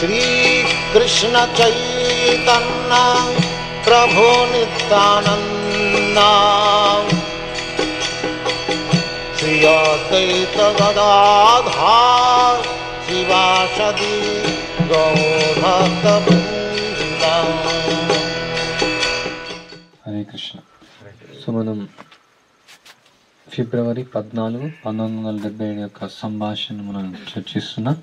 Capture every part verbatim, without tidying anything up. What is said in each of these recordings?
श्री कृष्ण चैतन्य प्रभु नित्यानंद श्री अद्वैत गदाधर शिवासदि गौरभक्तवृंद। హరే కృష్ణ. సో మనం ఫిబ్రవరి పద్నాలుగు పంతొమ్మిది వందల డెబ్బై ఏడు యొక్క సంభాషణ మనం చర్చిస్తున్నాం.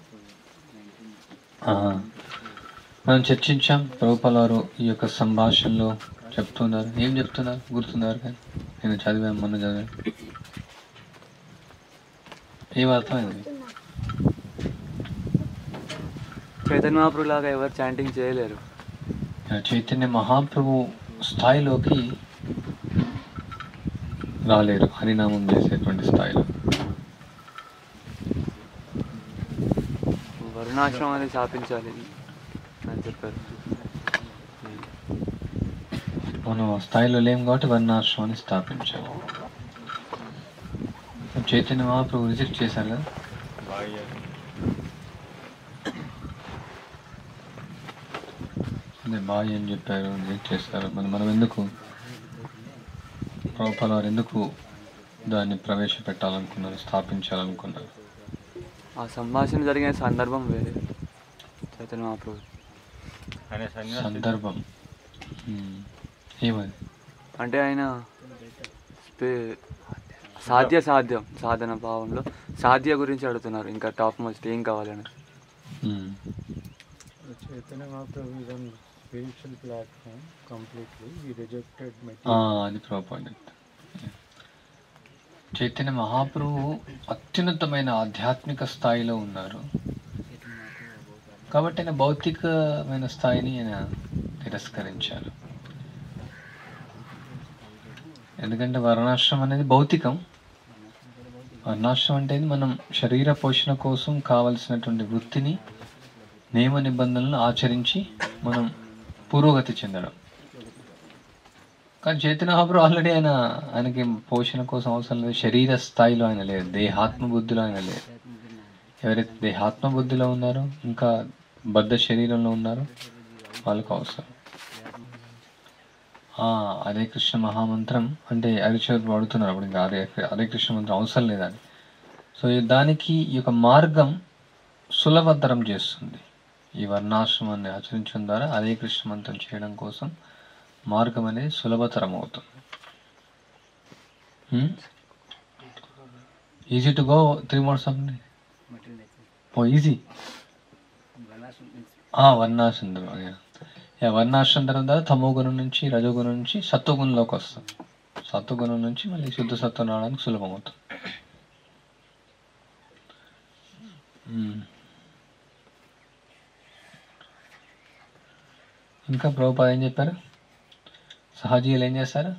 మనం చర్చించాం. ప్రభుపాల వారు ఈ యొక్క సంభాషణలో చెప్తున్నారు. ఏం చెప్తున్నారు గుర్తున్నారు? కానీ నేను చదివాను, మొన్న చదివాను. ఏం అర్థమైంది? చైతన్య మహాప్రభు లాగా ఎవరు చాంటింగ్ చేయలేరు. చైతన్య మహాప్రభు స్థాయిలోకి రాలేరు, హరినామం చేసేటువంటి స్థాయిలో. వర్ణాశ్రమాన్ని స్థాపించాలి అని చెప్పారు. మనం ఆ స్థాయిలో లేం కాబట్టి వర్ణాశ్రమాన్ని స్థాపించాలి. చైతన్య మహాప్రభు రిజెక్ట్ చేశారు కదా. అదే బాయ్ అని చెప్పారు, రిజెక్ట్ చేస్తారు. మరి మనం ఎందుకు, ప్రభుపాల వారు ఎందుకు దాన్ని ప్రవేశపెట్టాలనుకున్నారు, స్థాపించాలనుకున్నారు? ఆ సంభాషణ జరిగిన సందర్భం వేరే. చైతన్య మహాప్రభు సందర్భం ఏమది? అంటే ఆయన సాధ్య సాధ్యం సాధన భావంలో సాధ్య గురించి అడుగుతున్నారు. ఇంకా టాప్ మోస్ట్ ఏం కావాలని. Chaitanya Mahaprabhu is on spiritual platform completely. He rejected material. అది ప్రాపర్. చైతన్య మహాప్రభు అత్యున్నతమైన ఆధ్యాత్మిక స్థాయిలో ఉన్నారు కాబట్టి ఆయన భౌతికమైన స్థాయిని ఆయన తిరస్కరించారు. ఎందుకంటే వర్ణాశ్రమం అనేది భౌతికం. వర్ణాశ్రమం అంటే మనం శరీర పోషణ కోసం కావలసినటువంటి వృత్తిని, నియమ నిబంధనలను ఆచరించి మనం పురోగతి చెందడం. కానీ చైతన్య మహాప్రభు ఆల్రెడీ ఆయన ఆయనకి పోషణ కోసం అవసరం లేదు. శరీర స్థాయిలో ఆయన లేదు, దేహాత్మ బుద్ధిలో ఆయన లేదు. ఎవరైతే దేహాత్మ బుద్ధిలో ఉన్నారో, ఇంకా బద్ధ శరీరంలో ఉన్నారో వాళ్ళకు అవసరం. హరే కృష్ణ మహామంత్రం అంటే హరిచంద్రుడు వాడుతున్నారు. అప్పుడు ఇంకా హరే హరే కృష్ణ మంత్రం అవసరం లేదని. సో దానికి ఈ యొక్క మార్గం సులభతరం చేస్తుంది. ఈ వర్ణాశ్రమాన్ని ఆచరించడం ద్వారా హరే కృష్ణ మంత్రం చేయడం కోసం మార్గం అనేది సులభతరం అవుతుంది. Easy to go three modes of ఓ ఈజీ వర్ణాశ్రమం. వర్ణాశ్రమం తర్వాత తమోగుణం నుంచి రజోగుణం నుంచి సత్వగుణంలోకి వస్తాం. సత్వగుణం నుంచి మళ్ళీ శుద్ధ సత్వం రావడానికి సులభం అవుతుంది. ఇంకా ప్రభుపాద ఏం చెప్పారు? సహజీయులు ఏం చేస్తారు?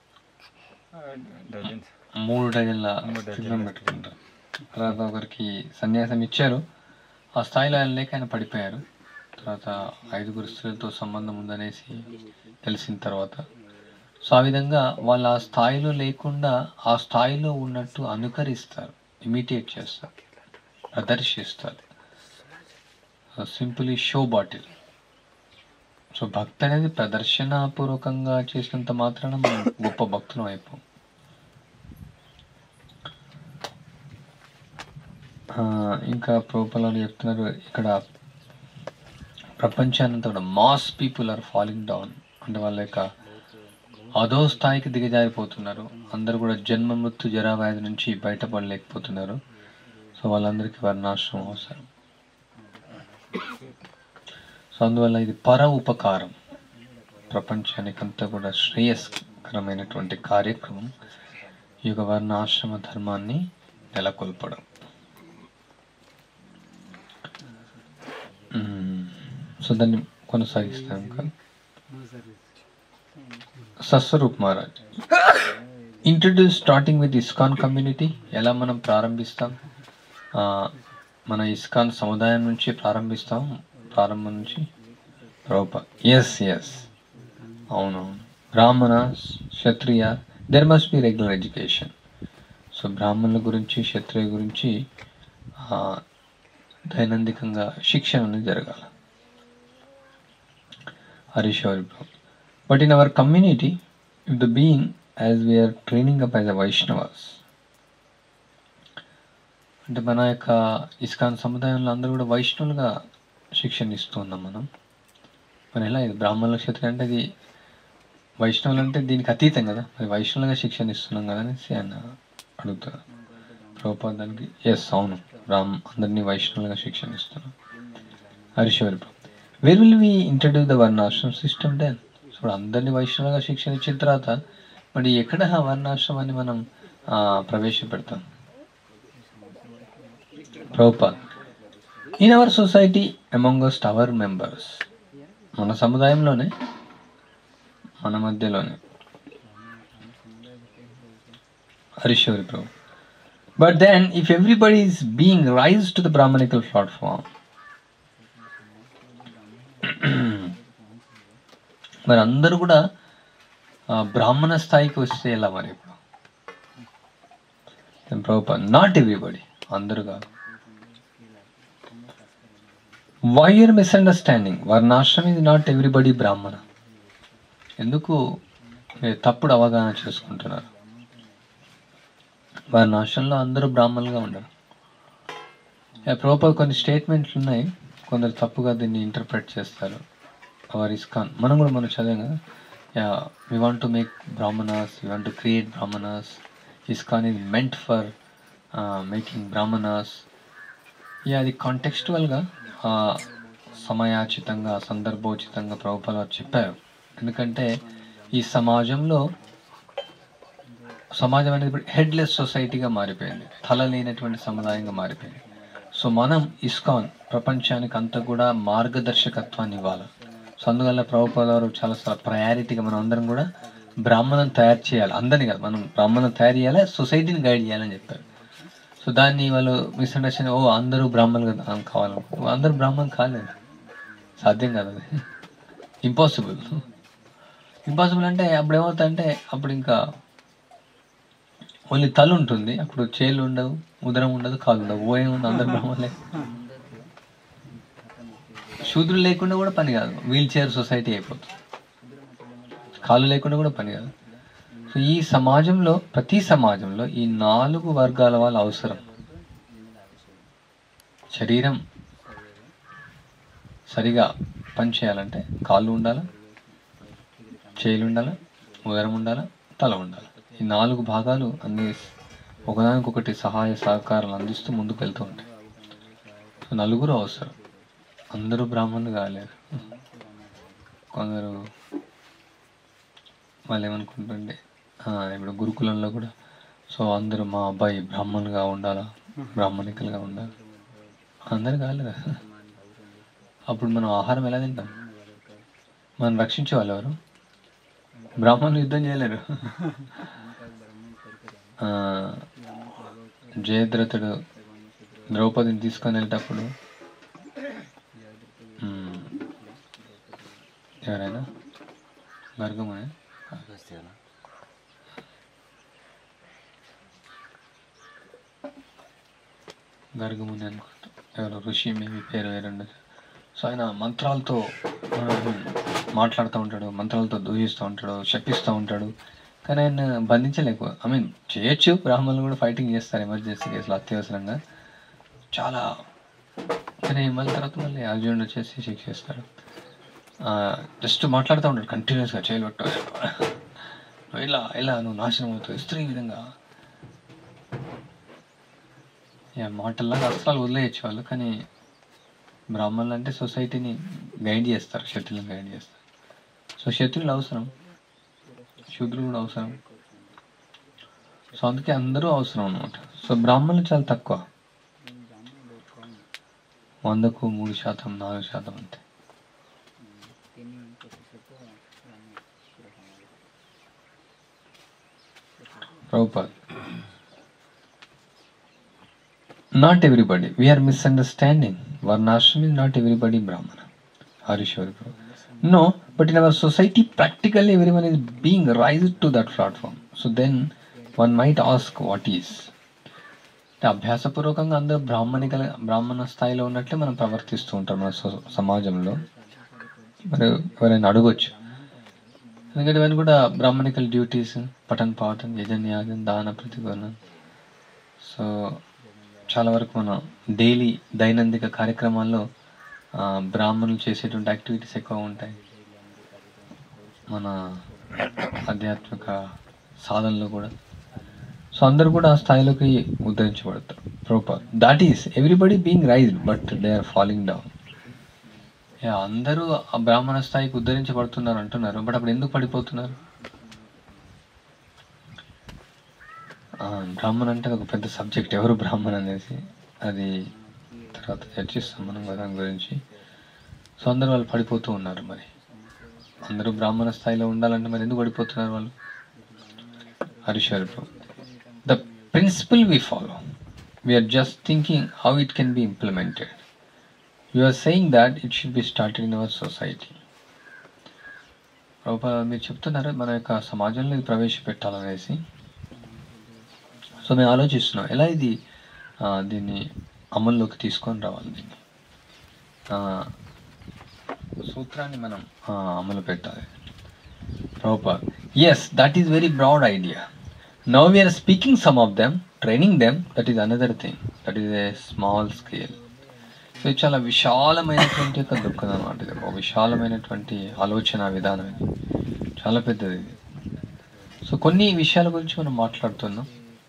మూడు డజన్ల చిత్రం పెట్టుకుంటారు. తర్వాత ఒకరికి సన్యాసం ఇచ్చారు. ఆ స్థాయిలో ఆయన లేక ఆయన పడిపోయారు. తర్వాత ఐదుగురు స్త్రీలతో సంబంధం ఉందనేసి తెలిసిన తర్వాత సో ఆ విధంగా వాళ్ళు ఆ స్థాయిలో లేకుండా ఆ స్థాయిలో ఉన్నట్టు అనుకరిస్తారు, ఇమిటేట్ చేస్తారు, ప్రదర్శిస్తారు. Simply show bottle. సో భక్తి అనేది ప్రదర్శనాపూర్వకంగా చేసినంత మాత్రాన మనం గొప్ప భక్తులం అయిపోం. ఇంకా ప్రభుపాలు చెప్తున్నారు, ఇక్కడ ప్రపంచానంతా కూడా mass people are falling down అంటే వాళ్ళ యొక్క అదో స్థాయికి దిగజారిపోతున్నారు. అందరూ కూడా జన్మ మృత్యు జరావ్యాధి నుంచి బయటపడలేకపోతున్నారు. సో వాళ్ళందరికీ వర్ణాశ్రమం అవసరం. సో అందువల్ల ఇది పర ఉపకారం, ప్రపంచానికంతా కూడా శ్రేయస్కరమైనటువంటి కార్యక్రమం ఈ యొక్క వర్ణాశ్రమ ధర్మాన్ని నెలకొల్పడం. సో దాన్ని కొనసాగిస్తాం. ఇంకా Satsvarup Maharaj introduce starting with ISKCON community. ఎలా మనం ప్రారంభిస్తాం? మన ఇస్కాన్ సముదాయం నుంచి ప్రారంభిస్తాం. ప్రారంభం నుంచి ప్రభుపా ఎస్ ఎస్ అవునవును. బ్రాహ్మణ, క్షత్రియ, there must be regular education. So బ్రాహ్మణుల గురించి, క్షత్రియ గురించి దైనందికంగా శిక్షణ అనేది జరగాలి. Harishwari Prabhu. But in our community, if the being, as we are training up as a Vaishnavas, అంటే మన యొక్క ఇస్కాన్ సముదాయంలో అందరూ కూడా వైష్ణవులుగా శిక్షణ ఇస్తూ ఉన్నాం మనం. మరి ఎలా ఇది బ్రాహ్మణుల క్షత్రియ అంటే అది వైష్ణవులు అంటే దీనికి అతీతం కదా, మరి వైష్ణవులుగా శిక్షణ ఇస్తున్నాం కదా అనేసి ఆయన అడుగుతారు ప్రభుపాద దానికి. ఎస్ అవును, బ్రాహ్మ అందరినీ వైష్ణవులుగా శిక్షణ ఇస్తున్నాం. Harishwari Prabhu, where will we introduce the వర్ణాశ్రమ్ సిస్టమ్ దెన్? ఇప్పుడు అందరినీ వైష్ణవులుగా శిక్షణ ఇచ్చిన తర్వాత మరి ఎక్కడ ఆ వర్ణాశ్రమాన్ని మనం ప్రవేశపెడతాం? Prabhupad, in our society amongst our members, మన సముదాయంలోనే మన మధ్యలోనే. Harishwari Prabhu, but then if everybody is being rise to the brahminical platform, మరి అందరూ కూడా బ్రాహ్మణ స్థాయికి వస్తే ఎలా మరి? ఇప్పుడు ప్రభుపాద్, నాట్ ఎవ్రీబడి, అందరూ కాదు. Why you're misunderstanding? వర్ణాశ్రమ్ ఇది నాట్ ఎవ్రీబడి బ్రాహ్మణ. ఎందుకు మీరు తప్పుడు అవగాహన చేసుకుంటున్నారు? వర్ణాశ్రమంలో అందరూ బ్రాహ్మణులుగా ఉండరు. ప్రభుపాద్ కొన్ని స్టేట్మెంట్లు ఉన్నాయి, కొందరు తప్పుగా దీన్ని ఇంటర్ప్రెట్ చేస్తారు. అవర్ ఇస్కాన్ మనం కూడా మనం చదివాం కదా, yeah we want to make Brahmanas, we want to create Brahmanas, ISKCON is meant for making Brahmanas. Yeah అది కాంటెక్స్చువల్గా సమయాచితంగా సందర్భోచితంగా ప్రభుపాద చెప్పారు. ఎందుకంటే ఈ సమాజంలో సమాజం అనేది ఇప్పుడు హెడ్లెస్ సొసైటీగా మారిపోయింది, తల లేనటువంటి సముదాయంగా మారిపోయింది. సో మనం ఇస్కాన్ ప్రపంచానికి అంతా కూడా మార్గదర్శకత్వాన్ని ఇవ్వాలి. సో అందువల్ల ప్రభుపాద వారు చాలా చాలా ప్రయారిటీగా మనం అందరం కూడా బ్రాహ్మణం తయారు చేయాలి. అందరినీ కాదు, మనం బ్రాహ్మణం తయారు చేయాలి, సొసైటీని గైడ్ చేయాలని చెప్పారు. సో దాన్ని వాళ్ళు మిస్అండర్స్టాండింగ్, ఓ అందరూ బ్రాహ్మణులు కావాలి, అందరూ బ్రాహ్మణం కాలేదు, సాధ్యం కాదు, అది ఇంపాసిబుల్. ఇంపాసిబుల్ అంటే అప్పుడు ఏమవుతా అంటే అప్పుడు ఇంకా ఓన్లీ తల ఉంటుంది, అప్పుడు చేలు ఉండవు, ఉదరం ఉండదు, కాలు ఉండవు, ఓ ఏముంది అందరు బ్రాహ్మణులే. శూద్రులు లేకుండా కూడా పని కాదు, వీల్ చైర్ సొసైటీ అయిపోతుంది, కాలు లేకుండా కూడా పని కాదు. సో ఈ సమాజంలో ప్రతి సమాజంలో ఈ నాలుగు వర్గాల వాళ్ళు అవసరం. శరీరం సరిగా పనిచేయాలంటే కాళ్ళు ఉండాలా, చేతులు ఉండాలా, ఉదరం ఉండాలా, తల ఉండాలి. ఈ నాలుగు భాగాలు అన్ని ఒకదానికొకటి సహాయ సహకారాలు అందిస్తూ ముందుకు వెళ్తూ ఉంటాయి. సో నలుగురు అవసరం, అందరూ బ్రాహ్మణులు కాలేరు. కొందరు వాళ్ళు ఏమనుకుంటుండే ఇప్పుడు గురుకులంలో కూడా, సో అందరూ మా అబ్బాయి బ్రాహ్మణులుగా ఉండాలా, బ్రాహ్మణికలుగా ఉండాలి, అందరు కాలేరు. అప్పుడు మనం ఆహారం ఎలా తింటాం? మనం రక్షించే వాళ్ళు ఎవరు? బ్రాహ్మణులు యుద్ధం చేయలేరు. జయద్రథుడు ద్రౌపదిని తీసుకొని వెళ్ళేటప్పుడు ఎవరైనా గర్గమునే గర్గముని అనుకుంటా, ఎవరో ఋషి మేబీ పేరు వేరుండదు. సో ఆయన మంత్రాలతో మాట్లాడుతూ ఉంటాడు, మంత్రాలతో దూషిస్తూ ఉంటాడు, శపిస్తూ ఉంటాడు. కానీ ఆయన బంధించలేకు, ఐ మీన్ చేయొచ్చు, బ్రాహ్మణులు కూడా ఫైటింగ్ చేస్తారు ఎమర్జెన్సీ కేసులో అత్యవసరంగా చాలా. కానీ మళ్ళీ తర్వాత మళ్ళీ అర్జునుడు వచ్చేసి శిక్షిస్తాడు. జస్ట్ మాట్లాడుతూ ఉంటాడు కంటిన్యూస్గా, చేయలు పట్టు, నువ్వు ఇలా ఇలా నువ్వు నాశనం అవుతావు, స్త్రీ విధంగా మాటల్లాగా అస్త్రాలు వదిలేయచ్చు వాళ్ళు. కానీ బ్రాహ్మణులు అంటే సొసైటీని గైడ్ చేస్తారు, క్షత్రులను గైడ్ చేస్తారు. సో క్షత్రులు అవసరం, శూద్రులు కూడా అవసరం. సో అందుకే అందరూ అవసరం అనమాట. సో బ్రాహ్మణులు చాలా తక్కువ, వందకు మూడు శాతం నాలుగు శాతం అంతే. Prabhupad, not everybody, we are misunderstanding. Varnashram is not everybody Brahmana. Harishwari Prabhu, no, but in our society practically everyone is being raised to that platform. So then one might ask, what is? అభ్యాసపూర్వకంగా అందరూ బ్రాహ్మణికల బ్రాహ్మణ స్థాయిలో ఉన్నట్లే మనం ప్రవర్తిస్తూ ఉంటాం మన సమాజంలో. మరి ఎవరైనా అడగొచ్చు. ఎందుకంటే ఇవన్నీ కూడా బ్రాహ్మణికల్ డ్యూటీస్, పఠన్ పాఠన్, యజన్యాగం, దాన ప్రతిగోనం. సో చాలా వరకు మనం డైలీ దైనందిక కార్యక్రమాల్లో బ్రాహ్మణులు చేసేటువంటి యాక్టివిటీస్ ఎక్కువ ఉంటాయి. మన ఆధ్యాత్మిక సాధనలో కూడా. సో అందరూ కూడా ఆ స్థాయిలోకి ఉద్ధరించబడతారు. Prabhupada that is everybody being raised but they are falling down. అందరూ ఆ బ్రాహ్మణ స్థాయికి ఉద్ధరించబడుతున్నారు అంటున్నారు, బట్ అప్పుడు ఎందుకు పడిపోతున్నారు? బ్రాహ్మణ అంటే ఒక పెద్ద సబ్జెక్ట్, ఎవరు బ్రాహ్మణ అనేసి, అది తర్వాత చర్చిస్తాం మనం దాని గురించి. సో అందరూ వాళ్ళు పడిపోతూ ఉన్నారు. మరి అందరూ బ్రాహ్మణ స్థాయిలో ఉండాలంటే మరి ఎందుకు పడిపోతున్నారు వాళ్ళు? Harisauri the principle we follow, we're just thinking how it can be implemented. You are saying that it should be started in our society. మీరు చెప్తున్నారు మన యొక్క సమాజంలో ఇది ప్రవేశపెట్టాలనేసి. సో మేము ఆలోచిస్తున్నాం ఎలా ఇది దీన్ని అమల్లోకి తీసుకొని రావాలి. దీన్ని సూత్రాన్ని మనం అమలు పెట్టాలి. Prabhupada yes, that is very broad idea. Now we're speaking some of them, training them, that is another thing, that is a small scale. So ఇది చాలా విశాలమైనటువంటి ఒక దృక్పథం అన్నమాట. ఇది ఒక విశాలమైనటువంటి ఆలోచన విధానం, ఇది చాలా పెద్దది ఇది. సో కొన్ని విషయాల గురించి మనం మాట్లాడుతున్నాం,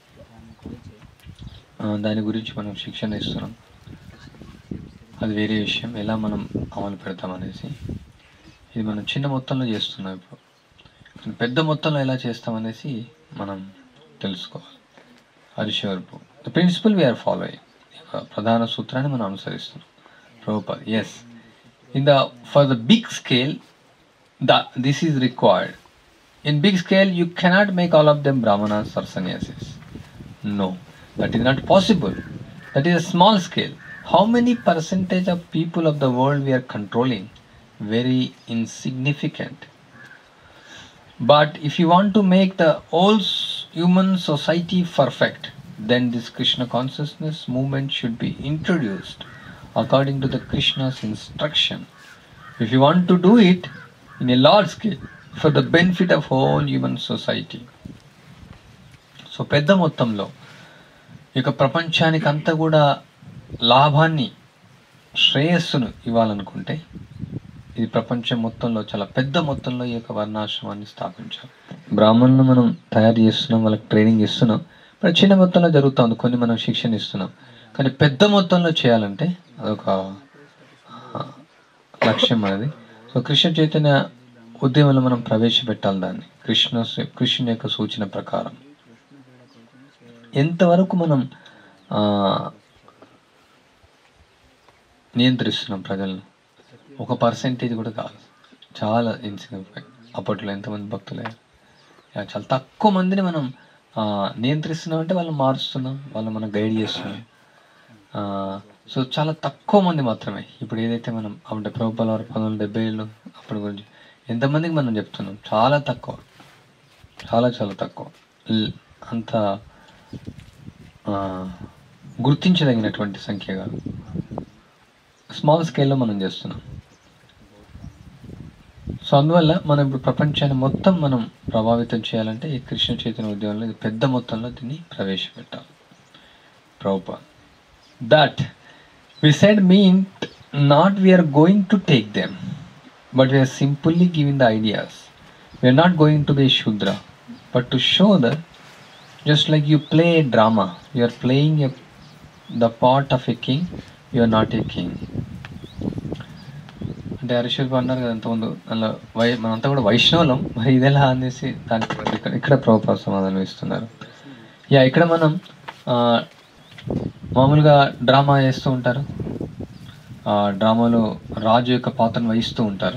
దాని గురించి మనం శిక్షణ ఇస్తున్నాం. అది వేరే విషయం, ఎలా మనం అమలు పెడతామనేసి. ఇది మనం చిన్న మొత్తంలో చేస్తున్నాం ఇప్పుడు, పెద్ద మొత్తంలో ఎలా చేస్తామనేసి మనం తెలుసుకోవాలి. Harisauri the principle we're following, ప్రధాన సూత్రాన్ని మనం అనుసరిస్తున్నాం. Prabhupada yes, in the for the big scale the this is required. In big scale you cannot make all of them Brahmanas or sannyasis. No, that is not possible. That is a small scale. How many percentage of people of the world we are controlling? Very insignificant. But if you want to make the whole human society perfect, then this Krishna consciousness movement should be introduced according to the Krishna's instruction. If you want to do it in a large scale for the benefit of whole human society. So పెద్ద మొత్తంలో ఇక ప్రపంచానికి అంతా కూడా లాభాన్ని, శ్రేయస్సును ఇవ్వాలనుకుంటే ఇది ప్రపంచం మొత్తంలో చాలా పెద్ద మొత్తంలో ఈ యొక్క వర్ణాశ్రమాన్ని స్థాపించాలి. బ్రాహ్మణులను మనం తయారు చేస్తున్నాం, వాళ్ళకి ట్రైనింగ్ ఇస్తున్నాం, మరి చిన్న మొత్తంలో జరుగుతుంది, కొన్ని మనం శిక్షణ ఇస్తున్నాం. కానీ పెద్ద మొత్తంలో చేయాలంటే అదొక లక్ష్యం అనేది. సో కృష్ణ చైతన్య ఉద్యమంలో మనం ప్రవేశపెట్టాలి దాన్ని, కృష్ణ కృష్ణుని యొక్క సూచన ప్రకారం. ఎంతవరకు మనం నియంత్రిస్తున్నాం ప్రజలను? ఒక పర్సెంటేజ్ కూడా కాదు, చాలా ఇన్సిగ్నిఫికెంట్. అప్పట్లో ఎంతమంది భక్తులయ్యారు? చాలా తక్కువ మందిని మనం నియంత్రిస్తున్నాం, అంటే వాళ్ళని మారుస్తున్నాం, వాళ్ళు మనం గైడ్ చేస్తున్నాం. సో చాలా తక్కువ మంది మాత్రమే. ఇప్పుడు ఏదైతే మనం అంటే ప్రభుత్వాల వారు పంతొమ్మిది వందల డెబ్బై ఏళ్ళు అప్పటి గురించి ఎంతమందికి మనం చెప్తున్నాం? చాలా తక్కువ, చాలా చాలా తక్కువ. అంత గుర్తించదగినటువంటి సంఖ్య కాదు, స్మాల్ స్కేల్లో మనం చేస్తున్నాం. సో అందువల్ల మనం ఇప్పుడు ప్రపంచాన్ని మొత్తం మనం ప్రభావితం చేయాలంటే ఈ కృష్ణ చైతన్య ఉద్యమంలో ఇది పెద్ద మొత్తంలో దీన్ని ప్రవేశపెట్టాలి. Prabhupada that we said mean not we're going to take them, but we're simply giving the ideas. We're not going to be shudra, but to show the just like you play a drama, you are playing a, the part of a king, you are not a king. అంటే హరిశ్వరపు అన్నారు కదా అంతకుముందు, అలా why మనంతా కూడా వైష్ణవులం, మరి ఇదెలా అనేసి దానికి ఇక్కడ ఇక్కడ ప్రభుత్వ సమాధానం ఇస్తున్నారు. యా ఇక్కడ మనం మామూలుగా డ్రామా చేస్తూ ఉంటారు, డ్రామాలో రాజు యొక్క పాత్రను వహిస్తూ ఉంటారు,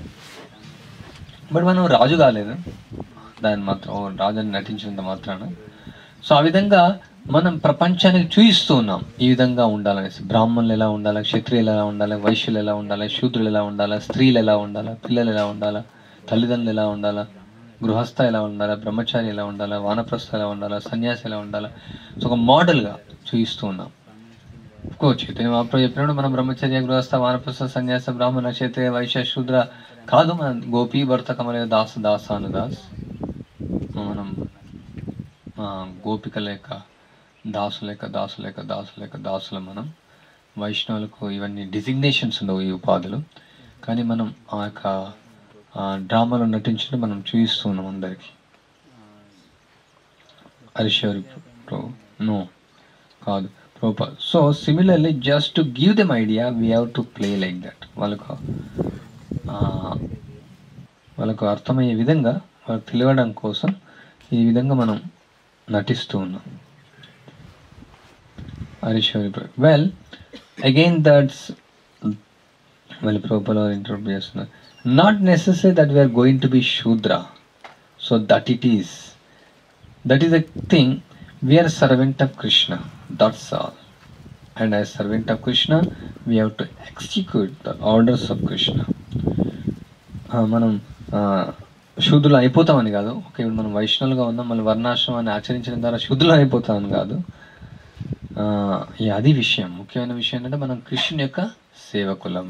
బట్ మనం రాజు కాలేదు, దాన్ని మాత్రం రాజుని నటించినంత మాత్రాన. సో ఆ విధంగా మనం ప్రపంచానికి చూపిస్తూ ఉన్నాం ఈ విధంగా ఉండాలనేసి. బ్రాహ్మణులు ఎలా ఉండాలి, క్షత్రియులు ఎలా ఉండాలి, వైశ్యులు ఎలా ఉండాలి, శూద్రులు ఎలా ఉండాలి, స్త్రీలు ఎలా ఉండాలా, పిల్లలు ఎలా ఉండాలా, తల్లిదండ్రులు ఎలా ఉండాలా, గృహస్థ ఎలా ఉండాలా, బ్రహ్మచారి ఎలా ఉండాలా, వానప్రస్థ ఎలా ఉండాలా, సన్యాసి ఎలా ఉండాలా. సో ఒక మోడల్గా చూపిస్తూ ఉన్నాం. కో చైతన్య మహాప్రభు చెప్పినప్పుడు మనం బ్రహ్మచర్య గృహస్థ వానప్రస్థ సన్యాస బ్రాహ్మణ క్షత్రియ వైశ్య శూద్ర కాదు, మన గోపీ భర్త కమల దాస దాసాను దాస్, మనం ఆ, గోపిక లేక దాసు లేక దాసు లేక దాసు లేక దాసులు మనం. వైష్ణవులకు ఇవన్నీ డిజిగ్నేషన్స్ ఉండవు ఈ ఉపాధులు, కానీ మనం ఆ యొక్క డ్రామాలో నటించడం మనం చూపిస్తూ ఉన్నాం అందరికీ. హరీశ్వరి నో కాదు Prabhupada. So similarly just to give them idea we have to play like that. వాళ్ళకు వాళ్ళకు అర్థమయ్యే విధంగా వాళ్ళకి తెలియడం కోసం ఈ విధంగా మనం నటిస్తూ ఉన్నాం. హరీశ్వరి వెల్ అగైన్ దట్స్ మళ్ళీ ప్రోపర్ ఇంటర్వ్యూ చేస్తున్నారు. Not necessary that we're going to be shudra, so that it is that is the thing. We are servant of Krishna, that's all. And as servant of Krishna, we have to execute the orders of Krishna. మనం శూద్రులు అయిపోతామని కాదు. Okay, ఇప్పుడు మనం వైష్ణవులుగా ఉన్నాం, మళ్ళీ వర్ణాశ్రమాన్ని ఆచరించడం ద్వారా శూద్రులు అయిపోతామని కాదు. అది విషయం. ముఖ్యమైన విషయం ఏంటంటే మనం కృష్ణుని యొక్క సేవకులం,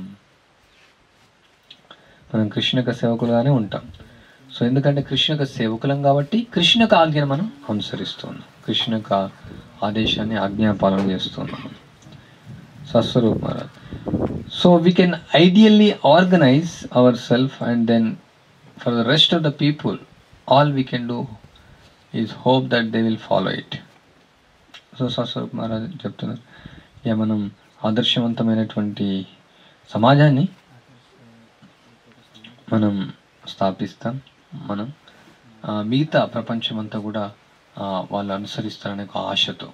మనం కృష్ణు యొక్క సేవకులుగానే ఉంటాం. సో ఎందుకంటే కృష్ణ యొక్క సేవకులం కాబట్టి కృష్ణ యొక్క ఆజ్ఞను మనం అనుసరిస్తున్నాం, కృష్ణ యొక్క ఆదేశాన్ని ఆజ్ఞాపాలన చేస్తున్నాం. Satsvarupa Maharaj. So we can ideally organise our self and then for the rest of the people all we can do is hope that they will follow it. So Satsvarupa Maharaj చెప్తున్నారు, ఇక మనం ఆదర్శవంతమైనటువంటి సమాజాన్ని మనం స్థాపిస్తాం. మనం మిగతా ప్రపంచమంతా కూడా వాళ్ళు అనుసరిస్తారనే ఒక ఆశతో.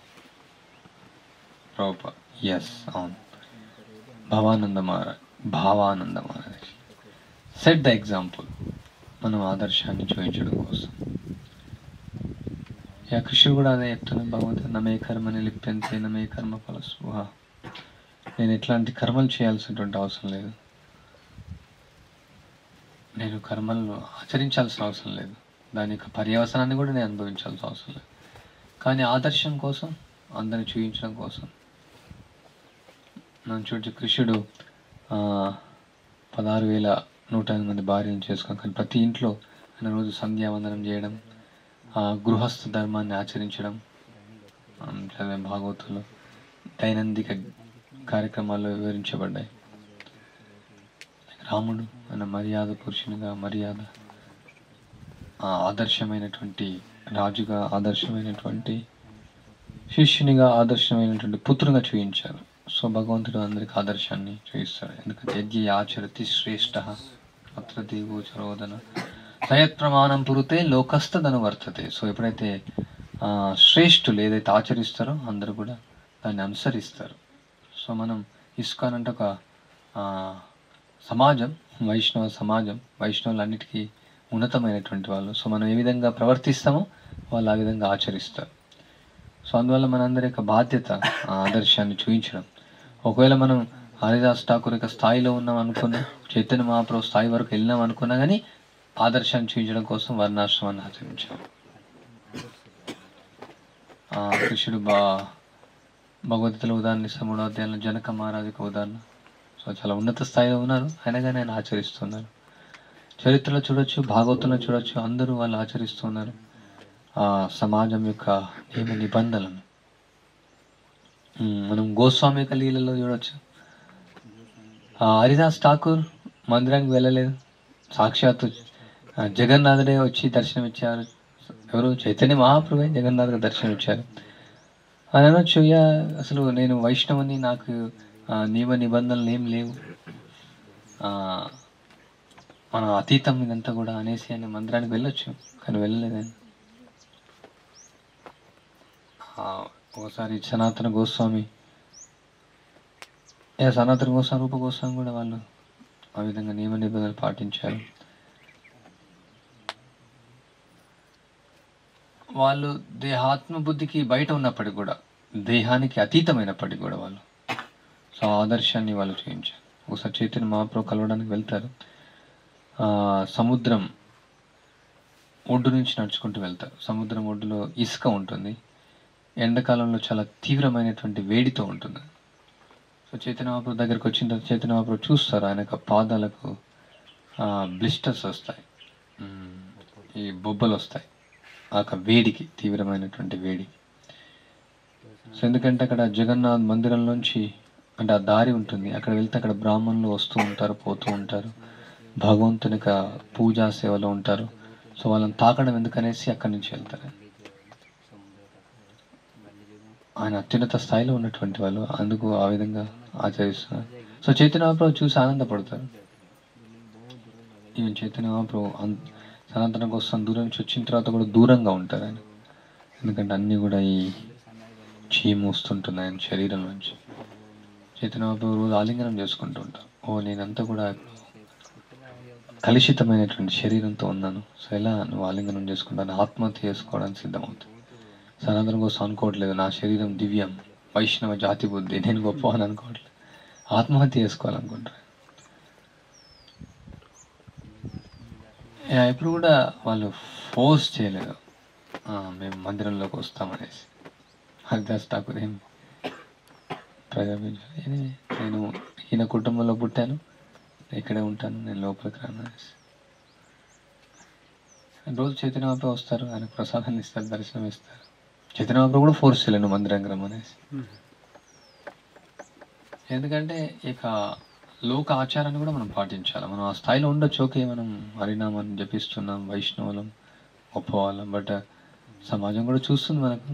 ప్రాపర్ ఎస్ అవును. Bhavananda Maharaj Bhavananda Maharaj set the example, మనం ఆదర్శాన్ని చూపించడం కోసం. యా కృష్ణుడు కూడా అదే చెప్తున్నాను, భగవంతుడు నమే కర్మని లిప్యంతే నమే కర్మ ఫలస్పృహ. నేను ఎట్లాంటి కర్మలు చేయాల్సినటువంటి అవసరం లేదు, నేను కర్మలను ఆచరించాల్సిన అవసరం లేదు, దాని యొక్క పర్యవసనాన్ని కూడా నేను అనుభవించాల్సిన అవసరం లేదు. కానీ ఆదర్శం కోసం, అందరిని చూపించడం కోసం నన్ను చూసి కృష్ణుడు పదహారు వేల నూట ఎనిమిది మంది భార్యను చేసుకుని, కానీ ప్రతి ఇంట్లో ఆయన రోజు సంధ్యావందనం చేయడం, గృహస్థ ధర్మాన్ని ఆచరించడం, చదివే భాగవతులు దైనందిక కార్యక్రమాల్లో వివరించబడ్డాయి. రాముడు ఆయన మర్యాద పురుషునిగా, మర్యాద ఆదర్శమైనటువంటి రాజుగా, ఆదర్శమైనటువంటి శిష్యునిగా, ఆదర్శమైనటువంటి పుత్రునిగా చూపించారు. సో భగవంతుడు అందరికి ఆదర్శాన్ని చూపిస్తాడు. ఎందుకంటే యజ్ఞ ఆచరతి శ్రేష్ఠ అత్ర దేవో చరోదన సయత్ ప్రమాణం పురితే లోకస్థదను వర్తతే. సో ఎప్పుడైతే శ్రేష్ఠులు ఏదైతే ఆచరిస్తారో అందరూ కూడా దాన్ని అనుసరిస్తారు. సో మనం ఇస్కాన్ అంటే ఒక సమాజం, వైష్ణవ సమాజం, వైష్ణవులు అన్నిటికీ ఉన్నతమైనటువంటి వాళ్ళు. సో మనం ఏ విధంగా ప్రవర్తిస్తామో వాళ్ళు ఆ విధంగా ఆచరిస్తారు. సో అందువల్ల మనందరి యొక్క బాధ్యత ఆదర్శాన్ని చూపించడం. ఒకవేళ మనం హరిదాస్ ఠాకూర్ యొక్క స్థాయిలో ఉన్నాం అనుకున్నా, చైతన్య మహాప్రభు స్థాయి వరకు వెళ్ళినాం అనుకున్నా, కానీ ఆదర్శాన్ని చూపించడం కోసం వర్ణాశ్రమాన్ని ఆచరించాం. కృష్ణుడు బా భగవద్గీతలో ఉదాహరణ ఇస్తాం, మూడో అధ్యాయంలో జనక మహారాజు యొక్క ఉదాహరణ. సో చాలా ఉన్నత స్థాయిలో ఉన్నారు, అయినగానే ఆయన ఆచరిస్తున్నారు. చరిత్రలో చూడొచ్చు, భాగవతంలో చూడొచ్చు, అందరూ వాళ్ళు ఆచరిస్తున్నారు ఆ సమాజం యొక్క నియమ నిబంధనలను. మనం గోస్వామి యొక్క లీలలో చూడొచ్చు. హరిదాస్ ఠాకూర్ మందిరానికి వెళ్ళలేదు, సాక్షాత్తు జగన్నాథుడే వచ్చి దర్శనం ఇచ్చారు. ఎవరు? చైతన్య మహాప్రభు జగన్నాథుడు దర్శనం ఇచ్చారు. అని అనొచ్చు, అసలు నేను వైష్ణవుని, నాకు నియమ నిబంధనలు ఏం లేవు, మన అతీతం ఇదంతా కూడా అనేసి ఆయన మందిరానికి వెళ్ళొచ్చు, కానీ వెళ్ళలేదు ఆయన. ఒకసారి సనాతన గోస్వామి, ఏ సనాతన గోస్వామి, రూప గోస్వామి కూడా వాళ్ళు ఆ విధంగా నియమ నిబంధనలు పాటించారు. వాళ్ళు దేహాత్మ బుద్ధికి బయట ఉన్నప్పటికి కూడా, దేహానికి అతీతమైనప్పటికి కూడా వాళ్ళు సో ఆదర్శాన్ని వాళ్ళు చూపించారు. ఒకసారి చైతన్య మహాప్రభు కలవడానికి వెళ్తారు, సముద్రం ఒడ్డు నుంచి నడుచుకుంటూ వెళ్తారు. సముద్రం ఒడ్డులో ఇసుక ఉంటుంది, ఎండాకాలంలో చాలా తీవ్రమైనటువంటి వేడితో ఉంటుంది. చైతన్య మహాప్రభు దగ్గరికి వచ్చిన తర్వాత చైతన్య మహాప్రభు చూస్తారు, ఆయన యొక్క పాదాలకు బ్లిస్టర్స్ వస్తాయి, మ్, ఈ బొబ్బలు వస్తాయి ఆ యొక్క వేడికి, తీవ్రమైనటువంటి వేడికి. సో ఎందుకంటే అక్కడ జగన్నాథ్ మందిరం నుంచి అంటే ఆ దారి ఉంటుంది, అక్కడ వెళ్తే అక్కడ బ్రాహ్మణులు వస్తూ ఉంటారు, పోతూ ఉంటారు, భగవంతుని యొక్క పూజా సేవలో ఉంటారు. సో వాళ్ళని తాకడం ఎందుకనేసి అక్కడి నుంచి వెళ్తారు. ఆయన అత్యున్నత స్థాయిలో ఉన్నటువంటి వాళ్ళు, అందుకు ఆ విధంగా ఆచరిస్తున్నారు. సో చైతన్య మహాప్రభు చూసి ఆనందపడతారు. ఈవెన్ చైతన్య మహాప్రభు అన్ సనాతన కోసం దూరం నుంచి వచ్చిన తర్వాత కూడా దూరంగా ఉంటారు ఆయన, ఎందుకంటే అన్నీ కూడా ఈ చీము వస్తుంటుంది ఆయన శరీరం నుంచి. చైతన్య మహాప్రభు రోజు ఆలింగనం చేసుకుంటూ ఉంటారు. ఓ నేనంతా కూడా కలుషితమైనటువంటి శరీరంతో ఉన్నాను, సో ఎలా నువ్వు ఆలింగనం చేసుకుంటాను, ఆత్మహత్య చేసుకోవడానికి సిద్ధమవుతుంది. సనాతన కోసం అనుకోవట్లేదు, నా శరీరం దివ్యం, వైష్ణవ జాతి బుద్ధి, నేను గొప్ప అని అనుకోవట్లేదు, ఆత్మహత్య చేసుకోవాలనుకుంటారు. ఎప్పుడు కూడా వాళ్ళు ఫోర్స్ చేయలేదు మేము మందిరంలోకి వస్తామనేసి. హరిదాస్ ఠాకూర్ ఏం ప్రజాపించారు, నేను ఈయన కుటుంబంలో పుట్టాను, ఇక్కడే ఉంటాను, నేను లోపలికి రాను అనేసి. రోజు చైతన్య మహాప్రభు వస్తారు, ఆయన ప్రసాదాన్ని ఇస్తారు, దర్శనం ఇస్తారు. చైతన్య మహాప్రభు కూడా ఫోర్స్ చేయలేను మందిరం రమ్మనేసి, ఎందుకంటే ఇక లోక ఆచారాన్ని కూడా మనం పాటించాలి. మనం ఆ స్థాయిలో ఉండొచ్చు, ఓకే మనం హరినామాన్ని జపిస్తున్నాం, వైష్ణవులం, గొప్పవాళ్ళం, బట్ సమాజం కూడా చూస్తుంది మనకు.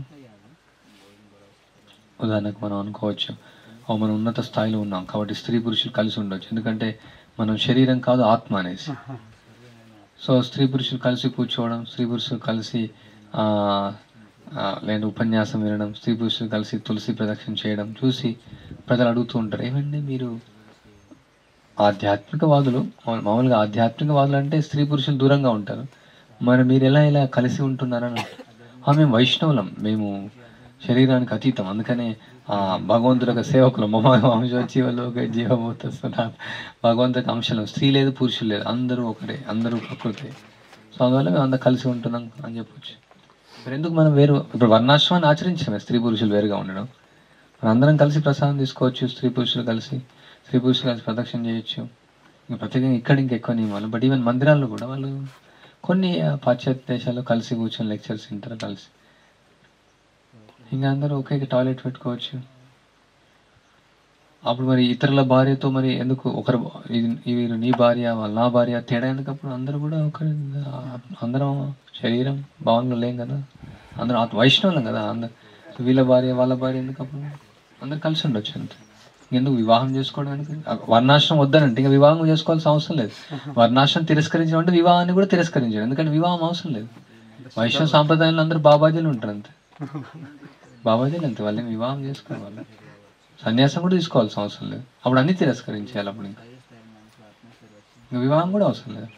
ఉదాహరణకు మనం అనుకోవచ్చు, ఓ మనం ఉన్నత స్థాయిలో ఉన్నాం కాబట్టి స్త్రీ పురుషులు కలిసి ఉండొచ్చు, ఎందుకంటే మనం శరీరం కాదు ఆత్మ అనేసి. సో స్త్రీ పురుషులు కలిసి కూర్చోవడం, స్త్రీ పురుషులు కలిసి లేదంటే ఉపన్యాసం వినడం, స్త్రీ పురుషులు కలిసి తులసి ప్రదక్షిణ చేయడం చూసి ప్రజలు అడుగుతూ ఉంటారు, ఏమండి మీరు ఆధ్యాత్మికవాదులు, మామూలుగా ఆధ్యాత్మికవాదులు అంటే స్త్రీ పురుషులు దూరంగా ఉంటారు, మరి మీరు ఎలా ఇలా కలిసి ఉంటున్నారని. మేము వైష్ణవులం, మేము శరీరానికి అతీతం, అందుకనే భగవంతుడు ఒక సేవకులు మమ వంశోజీవలోక జీవభూతస్తున్నా, భగవంతుడికి అంశం, స్త్రీ లేదు పురుషులు లేదు, అందరూ ఒకటే, అందరూ ప్రకృతి. సో అందువల్ల మేము అందరూ కలిసి ఉంటున్నాం అని చెప్పొచ్చు. మరి ఎందుకు మనం వేరు, ఇప్పుడు వర్ణాశ్రమాన్ని ఆచరించామే, స్త్రీ పురుషులు వేరుగా ఉండడం, మనం అందరం కలిసి ప్రసాదం తీసుకోవచ్చు, స్త్రీ పురుషులు కలిసి స్త్రీ పురుషులు కలిసి ప్రదక్షిణ చేయొచ్చు. ఇంకా ప్రత్యేకంగా ఇక్కడ ఇంకా ఎక్కువ నియమాలు, బట్ ఈవెన్ మందిరాల్లో కూడా వాళ్ళు కొన్ని పాశ్చాత్య దేశాల్లో కలిసి కూర్చొని లెక్చర్స్ వింటారు కలిసి, ఇంకా అందరూ ఒకే టాయిలెట్ పెట్టుకోవచ్చు. అప్పుడు మరి ఇతరుల భార్యతో మరి ఎందుకు ఒకరు వీరు నీ భార్య వాళ్ళ నా భార్య తేడా ఎందుకు? అప్పుడు అందరూ కూడా ఒకరి అందరం శరీరం భావనలో లేం కదా, అందరం ఆత్మ వైష్ణవులం కదా, అందరు వీళ్ళ భార్య వాళ్ళ భార్య ఎందుకు? అప్పుడు అందరు కలిసి ఉండొచ్చు అంతే. ఎందుకు వివాహం చేసుకోవడం ఎందుకు? వర్ణాశ్రమం వద్దనంటే ఇంకా వివాహం చేసుకోవాల్సిన అవసరం లేదు. వర్ణాశ్రమం తిరస్కరించడం అంటే వివాహాన్ని కూడా తిరస్కరించడం, ఎందుకంటే వివాహం అవసరం లేదు. వైష్ణవ సాంప్రదాయంలో అందరూ బాబాజీలు ఉంటారు అంతే, బాబాజీలు అంతే, వాళ్ళని వివాహం చేసుకోవాలి, వాళ్ళు సన్యాసం కూడా తీసుకోవాల్సిన అవసరం లేదు. అప్పుడు అన్నీ తిరస్కరించేయాలి, అప్పుడు ఇంకా ఇంకా వివాహం కూడా అవసరం లేదు.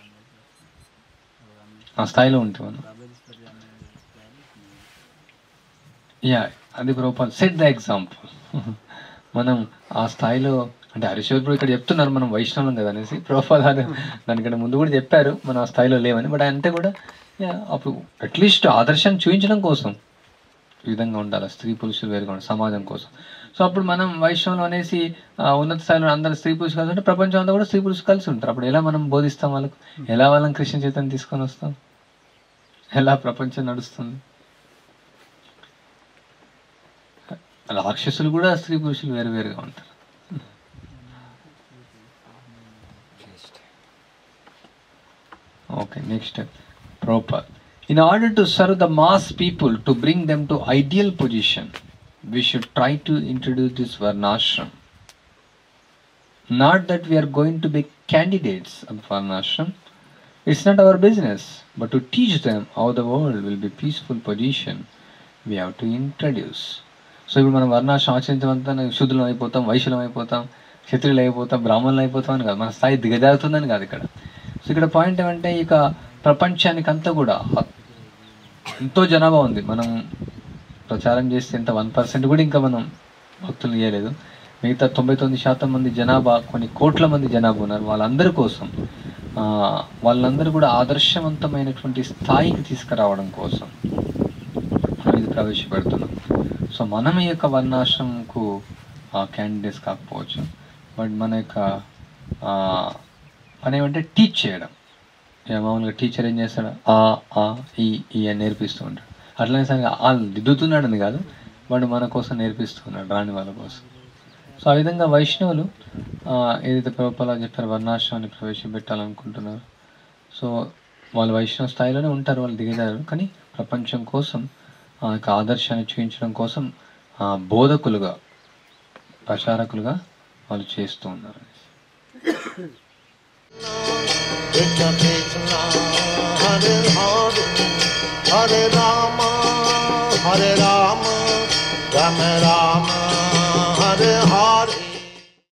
ఆ స్థాయిలో ఉంటే మనం యా అది ప్రభుపాద సెట్ ద ఎగ్జాంపుల్. మనం ఆ స్థాయిలో అంటే హరిశోధుడు ఇక్కడ చెప్తున్నారు మనం వైష్ణవం కదా అనేసి, ప్రభుపాద దానికంటే ముందు కూడా చెప్పారు మనం ఆ స్థాయిలో లేవని, బట్ అంటే కూడా అప్పుడు అట్లీస్ట్ ఆదర్శాన్ని చూపించడం కోసం ఈ విధంగా ఉండాలి, స్త్రీ పురుషులు వేరుగా ఉండాలి సమాజం కోసం. సో అప్పుడు మనం వైష్ణవం అనేసి ఉన్నత స్థాయిలో అందరూ స్త్రీ పురుషులు కలిసి ఉంటే ప్రపంచం అంతా కూడా స్త్రీ పురుషులు కలిసి ఉంటారు. అప్పుడు ఎలా మనం బోధిస్తాం వాళ్ళకు, ఎలా వాళ్ళని కృష్ణ చైతన్యం తీసుకొని వస్తాం, ఎలా ప్రపంచం నడుస్తుంది? రాక్షసులు కూడా స్త్రీ పురుషులు వేరు వేరుగా ఉంటారు. Okay, next Prabhupada. In order to serve the mass people, to bring them to ideal position, we should try to introduce this Varnashram. Not that we are going to be candidates of Varnashram. It's not our business, but to teach them how the world will be peaceful position, we have to introduce. So ఇప్పుడు మనం వర్ణాశ్రమం ఆచరించమంతా శూద్రులం అయిపోతాం, వైశ్యులం అయిపోతాం, క్షత్రియులు అయిపోతాం, బ్రాహ్మణులు అయిపోతాం అని కాదు, మన స్థాయి దిగజారుతుందని కాదు ఇక్కడ. సో ఇక్కడ పాయింట్ ఏమంటే ఇక ప్రపంచానికి అంతా కూడా ఎంతో జనాభా ఉంది, మనం ప్రచారం చేస్తే ఎంత వన్ పర్సెంట్ కూడా ఇంకా మనం భక్తులు ఇవ్వలేదు. మిగతా తొంభై తొమ్మిది శాతం మంది జనాభా, కొన్ని కోట్ల మంది జనాభా ఉన్నారు, వాళ్ళందరి కోసం వాళ్ళందరూ కూడా ఆదర్శవంతమైనటువంటి స్థాయికి తీసుకురావడం కోసం మనం ఇది ప్రవేశపెడుతున్నాం. సో మనం ఈ యొక్క వర్ణాశ్రమంకు క్యాండిడేట్స్ కాకపోవచ్చు. బట్ మన యొక్క పని ఏమంటే టీచ్ చేయడం. ఇక మామూలుగా టీచర్ ఏం చేస్తాడు, ఆ ఆ ఈ ఈ అని నేర్పిస్తూ ఉంటాడు. అట్లనే సరిగా వాళ్ళు దిద్దుతున్నాడని కాదు, వాడు మన కోసం నేర్పిస్తున్నాడు, రాని వాళ్ళ కోసం. సో ఆ విధంగా వైష్ణవులు ఏదైతే ప్రభుపాల చెప్పారు వర్ణాశ్రమాన్ని ప్రవేశపెట్టాలనుకుంటున్నారు. సో వాళ్ళు వైష్ణవ స్థాయిలోనే ఉంటారు, వాళ్ళు దిగజారు, కానీ ప్రపంచం కోసం ఆ యొక్క ఆదర్శాన్ని చూపించడం కోసం బోధకులుగా, ప్రచారకులుగా వాళ్ళు చేస్తూ ఉన్నారు. హరే రామ హరే రామ రామ రామ